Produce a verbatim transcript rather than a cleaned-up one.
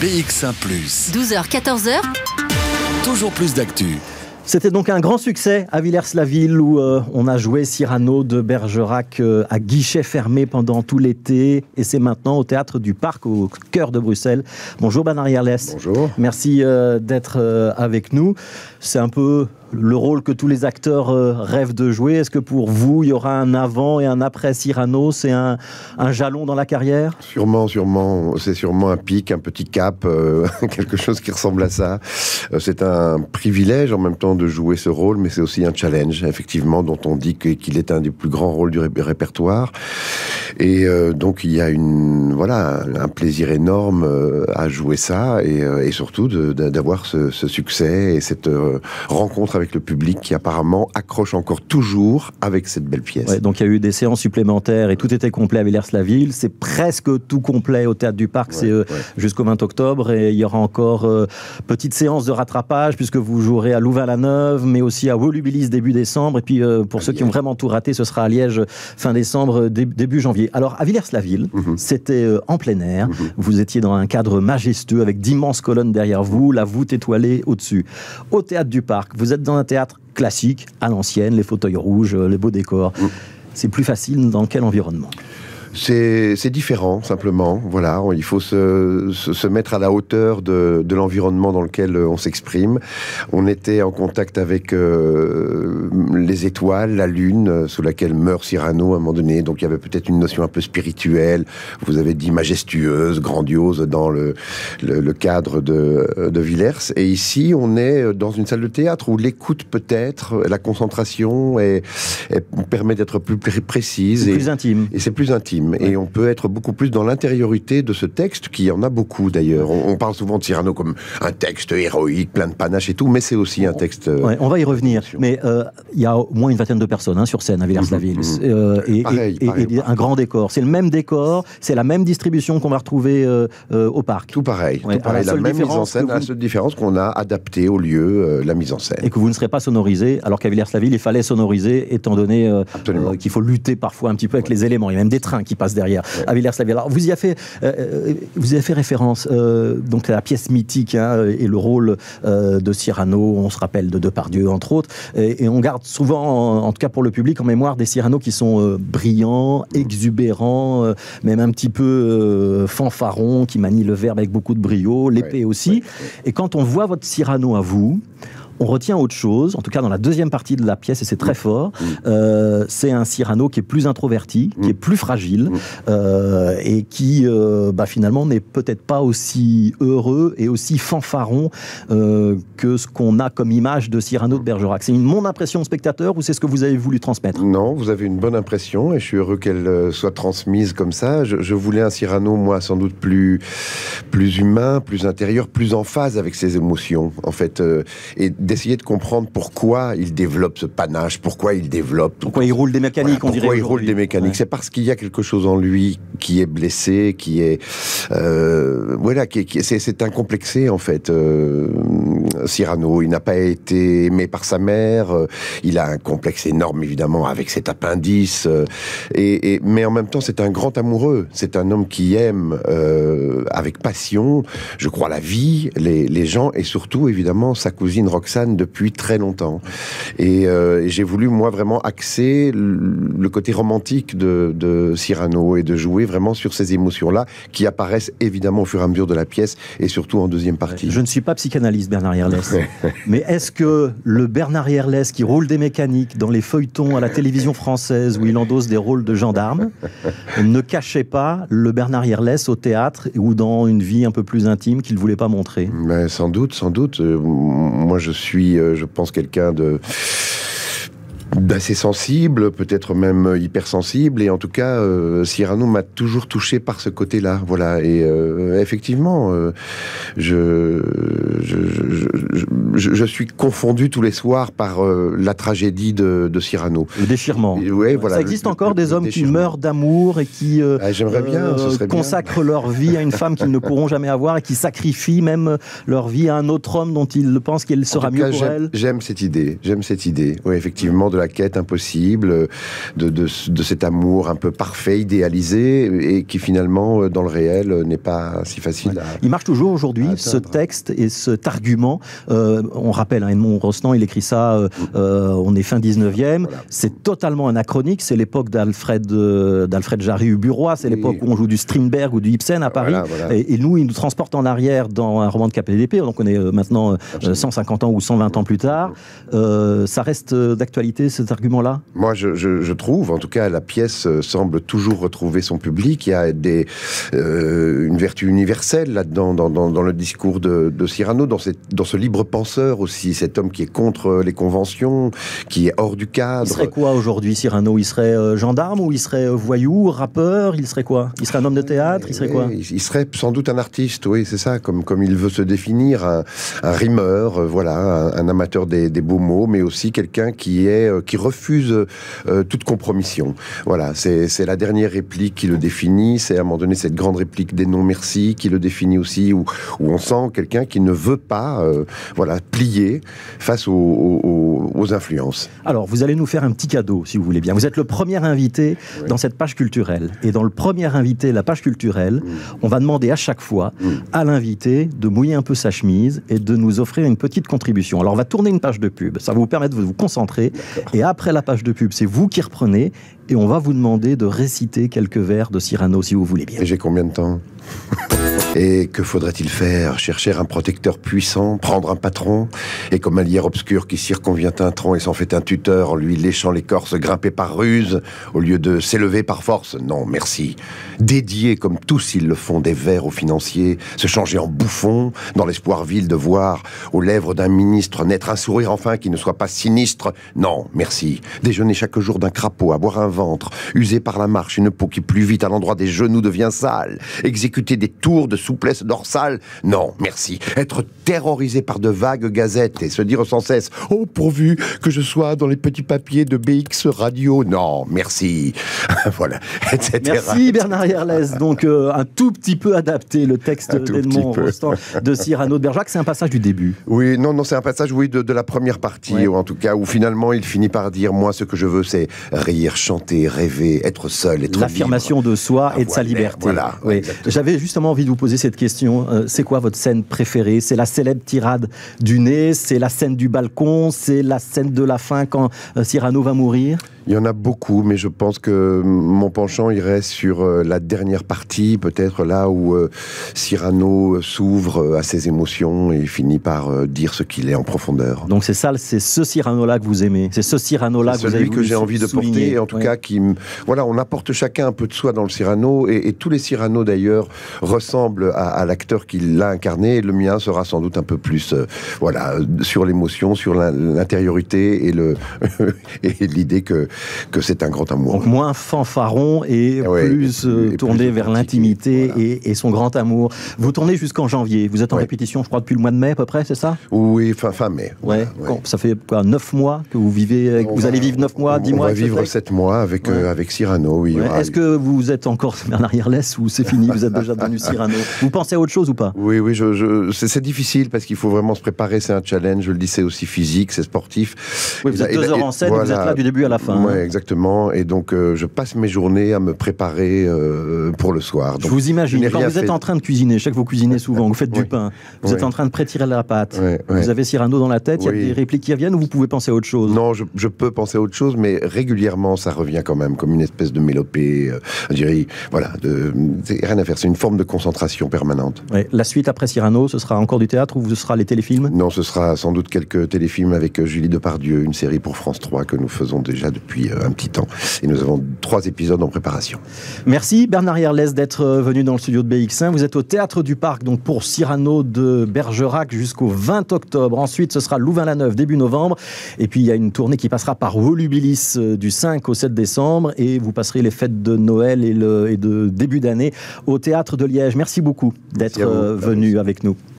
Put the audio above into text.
B X un plus. douze heures, quatorze heures. Toujours plus d'actu. C'était donc un grand succès à Villers-la-Ville où euh, on a joué Cyrano de Bergerac euh, à guichet fermé pendant tout l'été, et c'est maintenant au Théâtre du Parc au cœur de Bruxelles. Bonjour Bernard Yerles. Bonjour. Merci euh, d'être euh, avec nous. C'est un peu le rôle que tous les acteurs euh, rêvent de jouer. Est-ce que pour vous, il y aura un avant et un après Cyrano? C'est un, un jalon dans la carrière? Sûrement, sûrement. C'est sûrement un pic, un petit cap, euh, quelque chose qui ressemble à ça. Euh, c'est un privilège en même temps de jouer ce rôle, mais c'est aussi un challenge, effectivement, dont on dit que, qu'il est un des plus grands rôles du ré- répertoire. Et euh, donc, il y a une, voilà, un plaisir énorme euh, à jouer ça, et, euh, et surtout de, de, d'avoir ce, ce succès et cette euh, rencontre avec le public qui apparemment accroche encore toujours avec cette belle pièce. Ouais, donc il y a eu des séances supplémentaires et tout était complet à Villers-la-Ville. C'est presque tout complet au Théâtre du Parc, ouais, c'est euh, ouais. jusqu'au vingt octobre, et il y aura encore euh, petite séance de rattrapage puisque vous jouerez à Louvain-la-Neuve, mais aussi à Volubilis début décembre, et puis euh, pour à ceux Liège. Qui ont vraiment tout raté, ce sera à Liège fin décembre, dé- début janvier. Alors à Villers-la-Ville, mm-hmm. c'était euh, en plein air, mm-hmm. vous étiez dans un cadre majestueux avec d'immenses colonnes derrière vous, la voûte étoilée au-dessus. Au Théâtre du Parc, vous êtes dans un théâtre classique, à l'ancienne, les fauteuils rouges, les beaux décors. Mm. C'est plus facile dans quel environnement ? C'est, c'est différent, simplement. Voilà, il faut se, se, se mettre à la hauteur de, de l'environnement dans lequel on s'exprime. On était en contact avec euh, les étoiles, la lune, sous laquelle meurt Cyrano à un moment donné. Donc il y avait peut-être une notion un peu spirituelle. Vous avez dit majestueuse, grandiose dans le, le, le cadre de, de Villers. Et ici, on est dans une salle de théâtre où l'écoute peut-être, la concentration est, est, permet d'être plus précise. C'est et, plus intime. Et c'est plus intime. Et on peut être beaucoup plus dans l'intériorité de ce texte, qui en a beaucoup d'ailleurs. On, on parle souvent de Cyrano comme un texte héroïque, plein de panache et tout, mais c'est aussi un texte... Euh, ouais, on va y revenir. Mais il euh, y a au moins une vingtaine de personnes hein, sur scène à Villers-la-Ville. Mmh, mmh. Euh, et, pareil, et, pareil, et, et un grand décor. C'est le même décor, c'est la même distribution qu'on va retrouver euh, euh, au parc. Tout pareil. Ouais, tout pareil. La, la même mise en scène, vous... la seule différence qu'on a adapté au lieu euh, la mise en scène. Et que vous ne serez pas sonorisé, alors qu'à Villers-la-Ville, il fallait sonoriser, étant donné euh, euh, qu'il faut lutter parfois un petit peu avec ouais. les éléments. Il y a même des trains qui passent derrière. Ouais. Villers-la-Ville. Alors, vous y avez fait, euh, vous y avez fait référence euh, donc à la pièce mythique hein, et le rôle euh, de Cyrano. On se rappelle de Depardieu entre autres, et, et on garde souvent, en, en tout cas pour le public, en mémoire des Cyrano qui sont euh, brillants, exubérants, euh, même un petit peu euh, fanfarons, qui manient le verbe avec beaucoup de brio, l'épée ouais, aussi. Ouais, ouais. Et quand on voit votre Cyrano à vous, on retient autre chose, en tout cas dans la deuxième partie de la pièce, et c'est très fort. Mmh. Euh, c'est un Cyrano qui est plus introverti, mmh. qui est plus fragile, mmh. euh, et qui, euh, bah, finalement, n'est peut-être pas aussi heureux et aussi fanfaron euh, que ce qu'on a comme image de Cyrano de Bergerac. C'est une, mon impression de spectateur, ou c'est ce que vous avez voulu transmettre ? Non, vous avez une bonne impression, et je suis heureux qu'elle euh, soit transmise comme ça. Je, je voulais un Cyrano, moi, sans doute plus, plus humain, plus intérieur, plus en phase avec ses émotions, en fait, euh, et d'essayer de comprendre pourquoi il développe ce panache, pourquoi il développe... Pourquoi il roule des mécaniques, voilà, on dirait Pourquoi il roule des mécaniques. Ouais. C'est parce qu'il y a quelque chose en lui qui est blessé, qui est... Euh, voilà, qui, qui, c'est, c'est incomplexé, en fait. Euh, Cyrano, il n'a pas été aimé par sa mère, euh, il a un complexe énorme, évidemment, avec cet appendice, euh, et, et, mais en même temps, c'est un grand amoureux. C'est un homme qui aime, euh, avec passion, je crois, la vie, les, les gens, et surtout, évidemment, sa cousine Roxane, depuis très longtemps. Et, euh, et j'ai voulu, moi, vraiment axer le, le côté romantique de, de Cyrano et de jouer vraiment sur ces émotions-là qui apparaissent évidemment au fur et à mesure de la pièce et surtout en deuxième partie. Je ne suis pas psychanalyste, Bernard Yerles, mais est-ce que le Bernard Yerles qui roule des mécaniques dans les feuilletons à la télévision française où il endosse des rôles de gendarme ne cachait pas le Bernard Yerles au théâtre ou dans une vie un peu plus intime qu'il ne voulait pas montrer ? Mais sans doute, sans doute. Euh, moi, je suis suis, euh, je pense, quelqu'un de d'assez sensible, peut-être même hypersensible, et en tout cas, euh, Cyrano m'a toujours touché par ce côté-là, voilà, et euh, effectivement, euh, je, je, je, je, je suis confondu tous les soirs par euh, la tragédie de, de Cyrano. Le déchirement. Et, ouais, voilà, ça existe le, encore le, des le hommes déchirement. Qui meurent d'amour et qui euh, ah, j'aimerais bien, euh, ce serait consacrent bien. leur vie à une femme qu'ils ne pourront jamais avoir et qui sacrifient même leur vie à un autre homme dont ils pensent qu'il sera mieux cas, pour j'aime, elle. J'aime cette idée, j'aime cette idée, oui, effectivement, de la quête impossible, de, de, de cet amour un peu parfait, idéalisé, et qui finalement, dans le réel, n'est pas si facile ouais. à... Il marche toujours aujourd'hui, ce texte et cet argument. Euh, on rappelle, hein, Edmond Rostand, il écrit ça, euh, euh, on est fin dix-neuvième, voilà. C'est totalement anachronique, c'est l'époque d'Alfred euh, d'Alfred Jarry-Huburoy, c'est oui. l'époque où on joue du Strindberg ou du Ibsen à Paris, voilà, voilà. Et, et nous, il nous transporte en arrière dans un roman de K P D P, donc on est euh, maintenant euh, cent cinquante ans ou cent vingt ans plus tard. Euh, ça reste d'actualité, cet argument-là? Moi, je, je, je trouve, en tout cas, la pièce semble toujours retrouver son public. Il y a des, euh, une vertu universelle là-dedans, dans, dans, dans le discours de, de Cyrano, dans, cette, dans ce libre penseur aussi, cet homme qui est contre les conventions, qui est hors du cadre. Il serait quoi aujourd'hui, Cyrano? Il serait euh, gendarme ou il serait voyou, rappeur? Il serait quoi? Il serait un homme de théâtre? Il serait quoi? Il serait sans doute un artiste, oui, c'est ça, comme, comme il veut se définir, un, un rimeur, euh, voilà, un, un amateur des, des beaux mots, mais aussi quelqu'un qui est euh, qui refuse euh, toute compromission. Voilà, c'est c'est la dernière réplique qui le définit. C'est à un moment donné cette grande réplique des non merci qui le définit aussi, où, où on sent quelqu'un qui ne veut pas, euh, voilà, plier face aux, aux, aux influences. Alors, vous allez nous faire un petit cadeau, si vous voulez bien. Vous êtes le premier invité oui. dans cette page culturelle, et dans le premier invité, la page culturelle, mmh. on va demander à chaque fois mmh. à l'invité de mouiller un peu sa chemise et de nous offrir une petite contribution. Alors, on va tourner une page de pub. Ça va vous permettre de vous concentrer. Et après la page de pub, c'est vous qui reprenez et on va vous demander de réciter quelques vers de Cyrano, si vous voulez bien. Et j'ai combien de temps? Et que faudrait-il faire? Chercher un protecteur puissant, prendre un patron, et comme un lierre obscur qui circonvient un tronc et s'en fait un tuteur, en lui léchant l'écorce, grimper par ruse, au lieu de s'élever par force? Non, merci. Dédier, comme tous ils le font, des vers aux financiers, se changer en bouffon, dans l'espoir vil de voir aux lèvres d'un ministre naître un sourire enfin qui ne soit pas sinistre? Non, merci. Déjeuner chaque jour d'un crapaud, avoir un ventre, usé par la marche, une peau qui plus vite à l'endroit des genoux devient sale, exécuter des tours de souplesse dorsale? Non, merci. Être terrorisé par de vagues gazettes et se dire sans cesse « Oh, pourvu que je sois dans les petits papiers de B X Radio !» Non, merci. Voilà, et cetera. Merci Bernard Yerles. Donc, euh, un tout petit peu adapté, le texte d'Edmond Rostand de Cyrano de Bergerac. C'est un passage du début. Oui, non, non, c'est un passage, oui, de, de la première partie, ouais. ou en tout cas, où finalement, il finit par dire « Moi, ce que je veux, c'est rire, chanter, rêver, être seul, être libre. » L'affirmation de soi ah, et de voilà, sa liberté. Voilà, oui. J'avais justement envie de vous poser cette question. Euh, c'est quoi votre scène préférée? C'est la célèbre tirade du nez? C'est la scène du balcon? C'est la scène de la fin quand euh, Cyrano va mourir? Il y en a beaucoup, mais je pense que mon penchant irait sur euh, la dernière partie, peut-être là où euh, Cyrano s'ouvre euh, à ses émotions et finit par euh, dire ce qu'il est en profondeur. Donc c'est ça, c'est ce Cyrano-là que vous aimez? C'est ce Cyrano-là que vous avez celui que j'ai envie de souligner. porter, en tout ouais. cas, qui me... Voilà, on apporte chacun un peu de soi dans le Cyrano, et, et tous les Cyrano, d'ailleurs, ressemblent à, à l'acteur qui l'a incarné, et le mien sera sans doute un peu plus, euh, voilà, sur l'émotion, sur l'intériorité et le et l'idée que que c'est un grand amour. Donc moins fanfaron et ouais, plus euh, et tourné plus vers l'intimité voilà. et, et son grand amour. Vous tournez jusqu'en janvier. Vous êtes en ouais. répétition, je crois, depuis le mois de mai à peu près, c'est ça? Oui, fin, fin mai. Ouais. Ouais. Quand, ça fait quoi, neuf mois que vous vivez, que vous va, allez vivre neuf mois, dix mois? On va vivre sept mois avec, ouais. euh, avec Cyrano, oui. Ouais. Est-ce que vous êtes encore Bernard Yerles ou c'est fini, vous êtes déjà devenu Cyrano? Vous pensez à autre chose ou pas? Oui, oui, je, je, c'est difficile parce qu'il faut vraiment se préparer, c'est un challenge, je le dis, c'est aussi physique, c'est sportif. Oui, vous êtes deux heures en scène, voilà. Vous êtes là du début à la fin. Oui, hein. Exactement, et donc euh, je passe mes journées à me préparer euh, pour le soir. Donc, je vous imagine, je quand vous fait... êtes en train de cuisiner, je sais que vous cuisinez souvent, vous faites oui. du pain, vous oui. êtes en train de prétirer la pâte, oui. Oui. vous avez Cyrano dans la tête, il oui. y a des répliques qui reviennent ou vous pouvez penser à autre chose? Non, je, je peux penser à autre chose, mais régulièrement ça revient quand même, comme une espèce de mélopée, euh, je dirais, voilà, de, rien à faire, c'est une forme de concentration permanente. Oui. La suite après Cyrano, ce sera encore du théâtre ou ce sera les téléfilms? Non, ce sera sans doute quelques téléfilms avec Julie Depardieu, une série pour France trois que nous faisons déjà depuis euh, un petit temps. Et nous avons trois épisodes en préparation. Merci Bernard Yerles d'être venu dans le studio de B X un. Vous êtes au Théâtre du Parc, donc pour Cyrano de Bergerac jusqu'au vingt octobre. Ensuite, ce sera Louvain-la-Neuve début novembre. Et puis, il y a une tournée qui passera par Volubilis du cinq au sept décembre. Et vous passerez les fêtes de Noël et, le, et de début d'année au Théâtre de Liège. Merci beaucoup d'être venu avec nous.